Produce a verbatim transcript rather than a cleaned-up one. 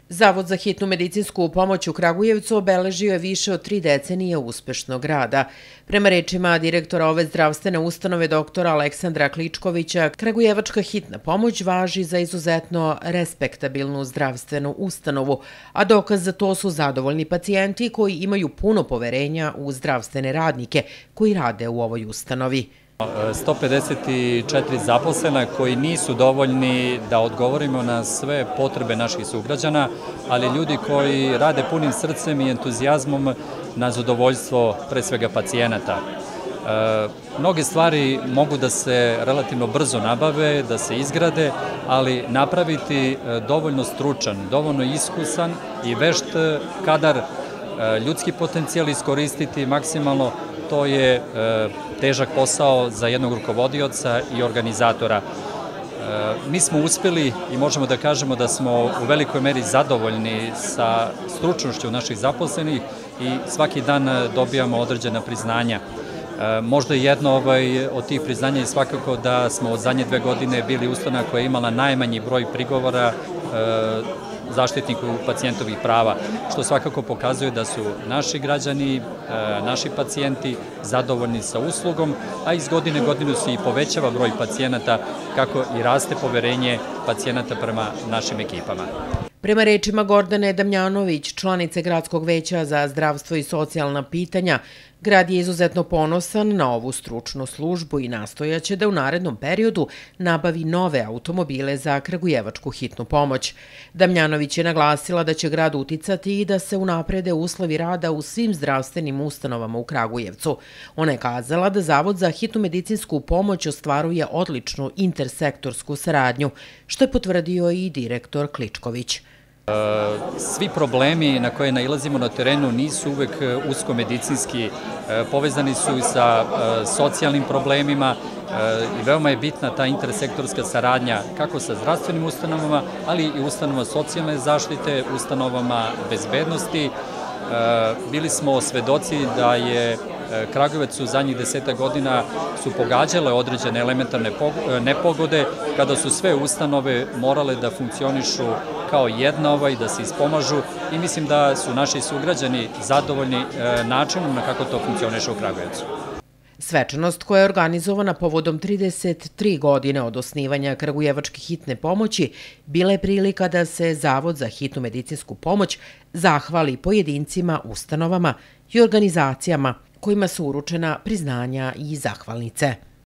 Zavod za hitnu medicinsku pomoć u Kragujevcu obeležio je više od tri decenije uspešnog rada. Prema rečima direktora ove zdravstvene ustanove doktora Aleksandra Kličkovića, Kragujevačka hitna pomoć važi za izuzetno respektabilnu zdravstvenu ustanovu, a dokaz za to su zadovoljni pacijenti koji imaju puno poverenja u zdravstvene radnike koji rade u ovoj ustanovi. sto pedeset četiri zaposlena koji nisu dovoljni da odgovorimo na sve potrebe naših sugrađana, ali ljudi koji rade punim srcem i entuzijazmom na zadovoljstvo pre svega pacijenata. Mnoge stvari mogu da se relativno brzo nabave, da se izgrade, ali napraviti dovoljno stručan, dovoljno iskusan i vešt kadar, ljudski potencijal iskoristiti maksimalno, to je težak posao za jednog rukovodioca i organizatora. Mi smo uspeli i možemo da kažemo da smo u velikoj meri zadovoljni sa stručnošću naših zaposlenih i svaki dan dobijamo određena priznanja. Možda jedno od tih priznanja je svakako da smo od zadnje dve godine bili ustanova koja je imala najmanji broj prigovora zaštitniku pacijentovih prava, što svakako pokazuje da su naši građani, naši pacijenti zadovoljni sa uslugom, a iz godine u godinu se i povećava broj pacijenata, kako i raste poverenje pacijenata prema našim ekipama. Prema rečima Gordane Damjanović, članice Gradskog veća za zdravstvo i socijalna pitanja, grad je izuzetno ponosan na ovu stručnu službu i nastojaće da u narednom periodu nabavi nove automobile za Kragujevačku hitnu pomoć. Damjanović je naglasila da će grad uticati i da se unaprede uslovi rada u svim zdravstvenim ustanovama u Kragujevcu. Ona je kazala da Zavod za hitnu medicinsku pomoć ostvaruje odličnu intersektorsku saradnju, što je potvrdio i direktor Kličković. Svi problemi na koje nailazimo na terenu nisu uvek usko medicinski, povezani su i sa socijalnim problemima i veoma je bitna ta intersektorska saradnja kako sa zdravstvenim ustanovama, ali i ustanovama socijalne zaštite, ustanovama bezbednosti. Bili smo svedoci da je Kragujevac u zadnjih deseta godina su pogađale određene elementarne nepogode, kada su sve ustanove morale da funkcionišu kao jedna i da se ispomažu i mislim da su naši sugrađani zadovoljni načinom na kako to funkcioniše u Kragujevcu. Svečanost koja je organizovana povodom trideset tri godine od osnivanja Kragujevačke hitne pomoći bila je prilika da se Zavod za hitnu medicinsku pomoć zahvali pojedincima, ustanovama i organizacijama kojima su uručena priznanja i zahvalnice.